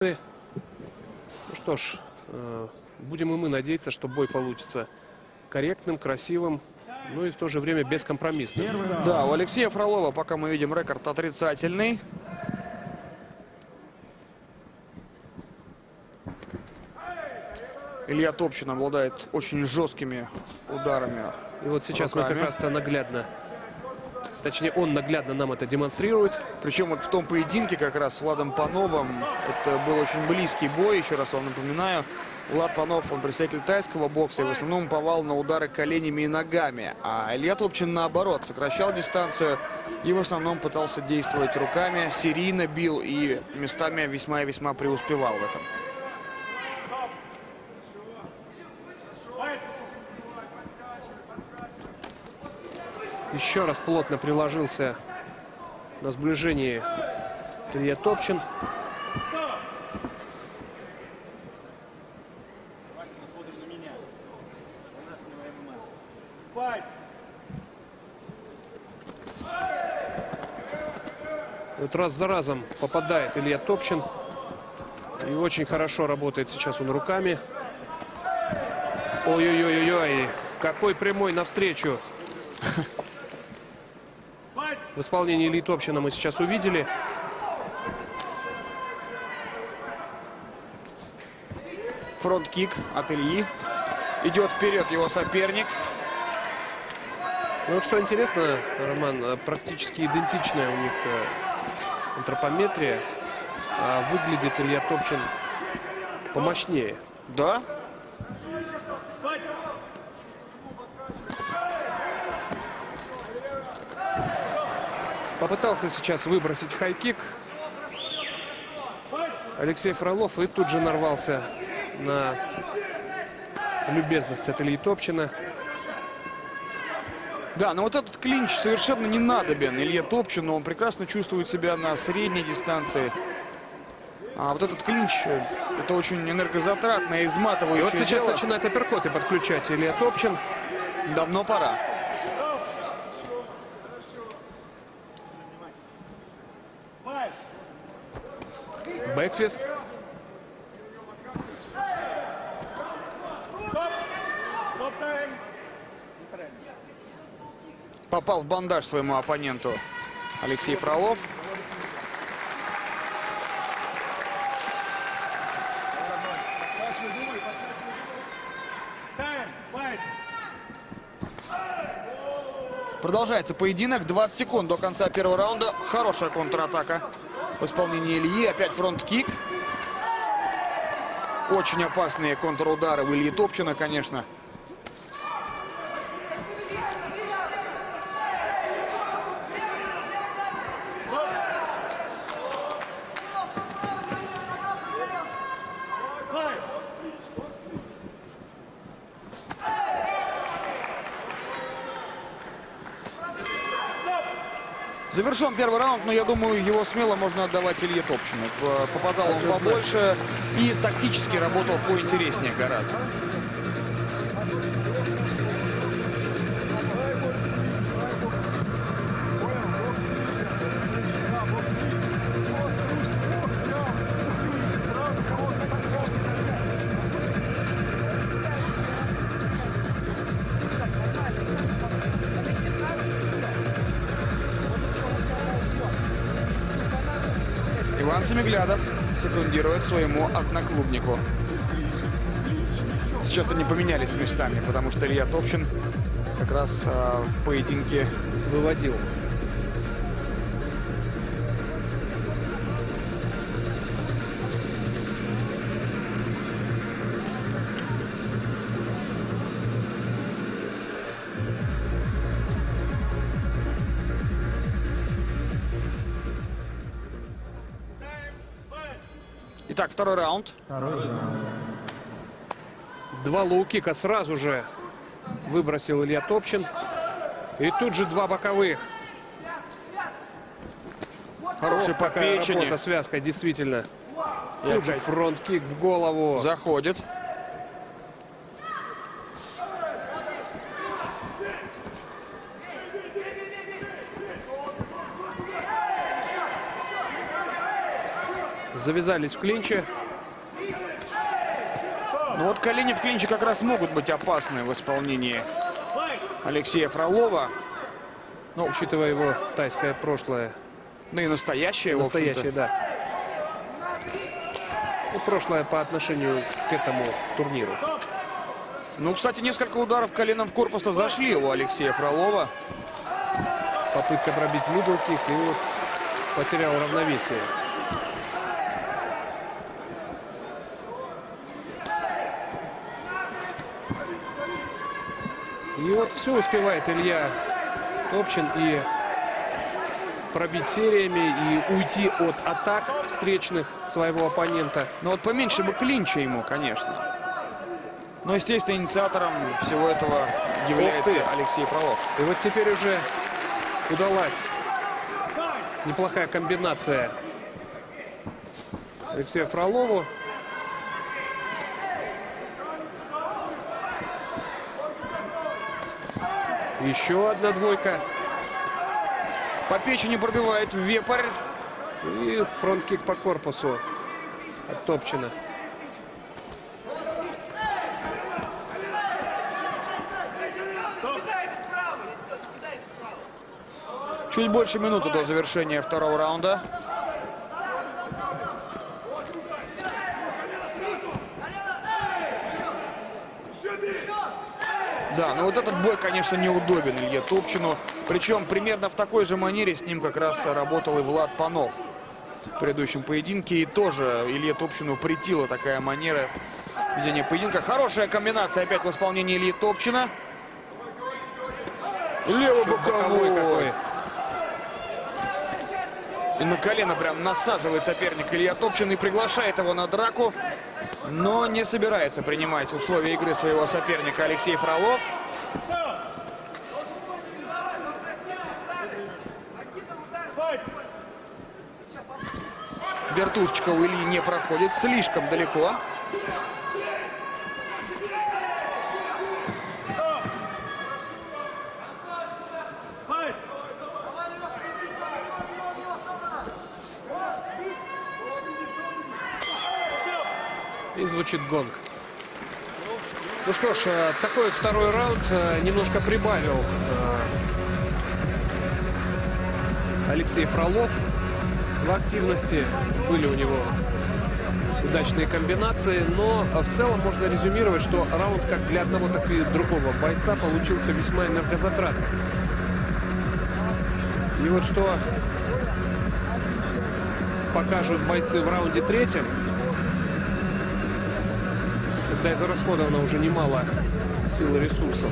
Ну что ж, будем и мы надеяться, что бой получится корректным, красивым, ну и в то же время бескомпромиссным. Да, у Алексея Фролова пока мы видим рекорд отрицательный. Илья Топчин обладает очень жесткими ударами. И вот сейчас руками. мы как раз-то наглядно, точнее он наглядно нам это демонстрирует. Причем вот в том поединке как раз с Владом Пановым, это был очень близкий бой, еще раз вам напоминаю. Влад Панов, он представитель тайского бокса, и в основном повал на удары коленями и ногами. А Илья Топчин, наоборот, сокращал дистанцию и в основном пытался действовать руками, серийно бил и местами весьма и весьма преуспевал в этом. Еще раз плотно приложился на сближении Илья Топчин. Вот раз за разом попадает Илья Топчин. И очень хорошо работает сейчас он руками. Ой-ой-ой-ой, какой прямой навстречу. В исполнении Ильи Топчина мы сейчас увидели. Фронт-кик от Ильи. Идет вперед его соперник. Ну, что интересно, Роман, практически идентичная у них антропометрия. А выглядит Илья Топчин помощнее. Да. Попытался сейчас выбросить хай-кик Алексей Фролов и тут же нарвался на любезность от Ильи Топчина. Да, но вот этот клинч совершенно не надобен Илье Топчину. Он прекрасно чувствует себя на средней дистанции. А вот этот клинч, это очень энергозатратное, изматывающее И вот сейчас дело. начинает апперкоты подключать Илья Топчин. Давно пора. Бэкфист. Попал в бандаж своему оппоненту Алексей Фролов. Продолжается поединок. 20 секунд до конца первого раунда. Хорошая контратака в исполнении Ильи. Опять фронт-кик. Очень опасные контрудары у Ильи Топчина, конечно. Завершен первый раунд, но я думаю, его смело можно отдавать Илье Топчину. Попадал он побольше и тактически работал поинтереснее гораздо. Иван Семиглядов секундирует своему одноклубнику. Сейчас они поменялись местами, потому что Илья Топчин как раз в поединке Выводил. Итак, второй раунд. Два лоу-кика сразу же выбросил Илья Топчин. И тут же два боковых. Хороший по Какая печени. работа связкой, действительно. Тут же фронт-кик в голову. Заходит. завязались в клинче. Ну вот колени в клинче как раз могут быть опасны в исполнении Алексея Фролова. Но учитывая его тайское прошлое. Да и настоящее, Настоящее, да. И прошлое по отношению к этому турниру. Ну, кстати, несколько ударов коленом в корпус зашли у Алексея Фролова. Попытка пробить мидл-кик, и вот потерял равновесие. И вот все успевает Илья Топчин и пробить сериями, и уйти от атак встречных своего оппонента. Но вот поменьше бы клинча ему, конечно. Но, естественно, инициатором всего этого является Алексей Фролов. И вот теперь уже удалась неплохая комбинация Алексею Фролову. Еще одна двойка. По печени пробивает вепрь. И фронт-кик по корпусу от Топчина. Чуть больше минуты до завершения второго раунда. Да, но вот этот бой, конечно, неудобен Илье Топчину. Причем примерно в такой же манере с ним как раз работал и Влад Панов в предыдущем поединке. И тоже Илье Топчину претила такая манера ведения поединка. Хорошая комбинация опять в исполнении Ильи Топчина. Левый боковой. И на колено прям насаживает соперник Илья Топчин и приглашает его на драку. Но не собирается принимать условия игры своего соперника Алексей Фролов. Вертушечка у Ильи не проходит слишком далеко. И звучит гонг. Ну что ж, такой вот второй раунд немножко прибавил Алексей Фролов в активности. Были у него удачные комбинации, но в целом можно резюмировать, что раунд как для одного, так и другого бойца получился весьма энергозатратным. И вот что покажут бойцы в раунде третьем, когда израсходовано уже немало сил и ресурсов.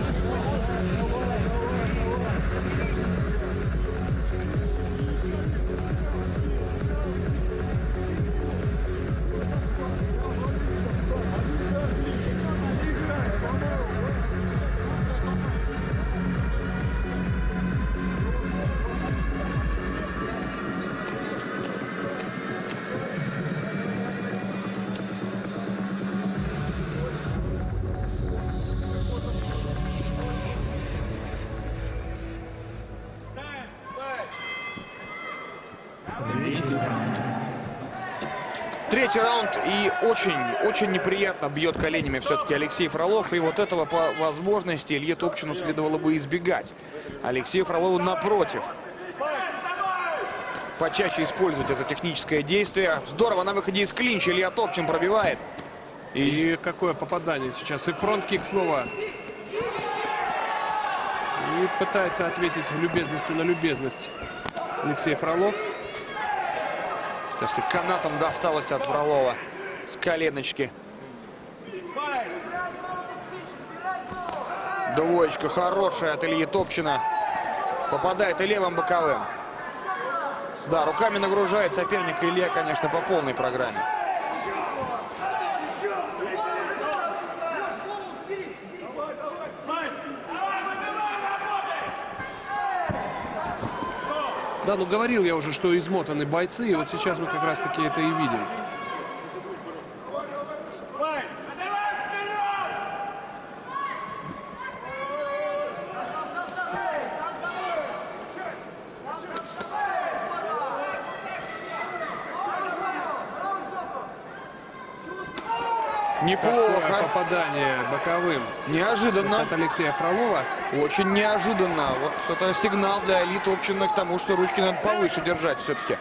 Третий раунд, и очень неприятно бьет коленями все-таки Алексей Фролов. И вот этого по возможности Илье Топчину следовало бы избегать. Алексею Фролову напротив почаще использовать это техническое действие. Здорово, на выходе из клинча Илья Топчин пробивает. И какое попадание сейчас. И фронт-кик снова. И пытается ответить любезностью на любезность Алексей Фролов. Сейчас и канатом досталось от Фролова с коленочки. Двоечка хорошая от Ильи Топчина. Попадает и левым боковым. Да, руками нагружает соперника Илья, конечно, по полной программе. Да, ну говорил я уже, что измотаны бойцы, и вот сейчас мы как раз-таки это и видим. Неплохо. Какое попадание боковым Неожиданно. от Алексея Фролова. Очень неожиданно. Вот это сигнал для элит Топчина к тому, что ручки надо повыше держать все-таки.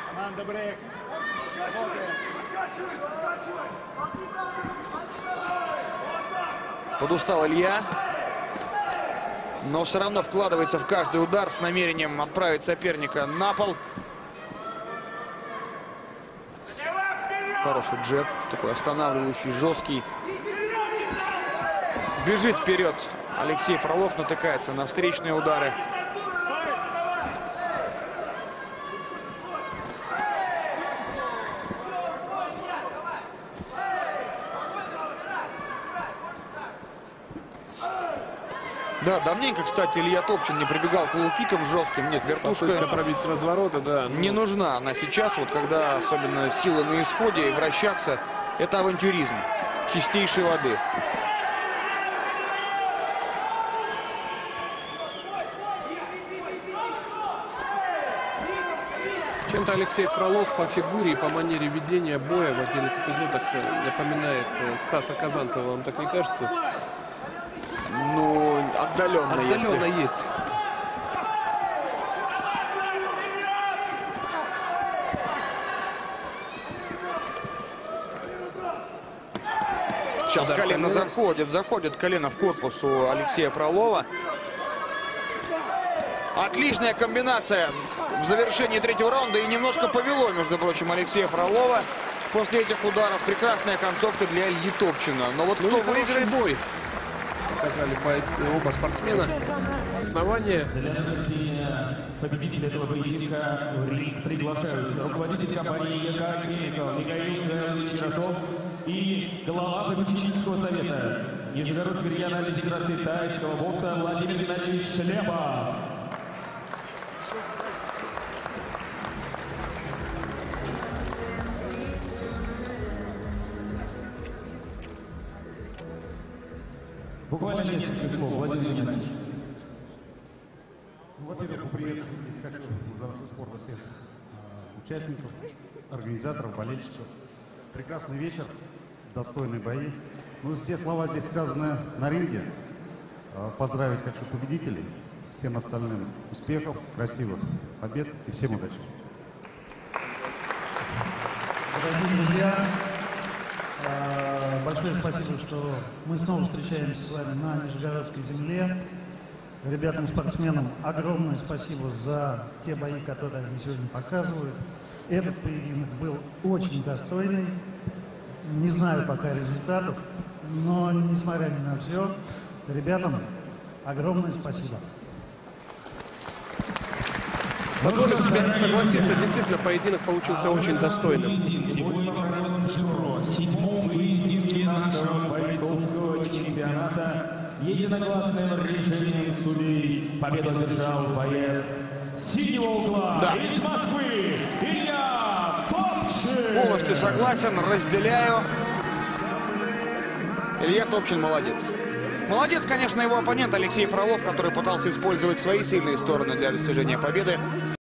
Подустал Илья. Но все равно вкладывается в каждый удар с намерением отправить соперника на пол. Хороший джеб, такой останавливающий, жесткий. Бежит вперед Алексей Фролов, натыкается на встречные удары. Да, давненько, кстати, Илья Топчин не прибегал к лоу-кикам жестким. Нет, вертушка пробить с разворота, да. Не нужна она сейчас, вот когда особенно сила на исходе и вращаться, это авантюризм чистейшей воды. Чем-то Алексей Фролов по фигуре и по манере ведения боя в отдельных эпизодах напоминает Стаса Казанцева. Вам так не кажется? Ну, отдаленно, Отдаленно если. есть. Сейчас колено заходит колено в корпус у Алексея Фролова. Отличная комбинация в завершении третьего раунда. И немножко повело, между прочим, Алексея Фролова. После этих ударов прекрасная концовка для Ильи Топчина. Но вот кто выиграет бой? Показали оба спортсмена. Основание. Для награждения победителя этого поединка в ринг приглашаются руководитель компании ЕК Chemical Михаил Гаврилович Ярошов и глава попечительского совета Нижегородской региональной федерации тайского бокса Владимир Геннадьевич Шлепов. Буквально несколько слов, Владимир Геннадьевич. Во-первых, приветствую здесь хочу Дворца спорта всех участников, организаторов, болельщиков. Прекрасный вечер, достойные бои. Ну, все слова здесь сказаны на ринге. Поздравить хочу победителей, всем остальным успехов, красивых побед и всем удачи. Дорогие друзья, большое спасибо, что мы снова встречаемся с вами на Нижегородской земле. Ребятам-спортсменам огромное спасибо за те бои, которые они сегодня показывают. Этот поединок был очень достойный. Не знаю пока результатов, но несмотря ни на все, ребятам огромное спасибо. Позволю себе согласиться, действительно, поединок получился очень достойным. В седьмом поединке нашего бойцовского чемпионата единогласным решением судей победу одержал боец синего угла из Москвы Илья Топчин. Полностью согласен, разделяю. Илья Топчин молодец. Молодец, конечно, его оппонент Алексей Фролов, который пытался использовать свои сильные стороны для достижения победы.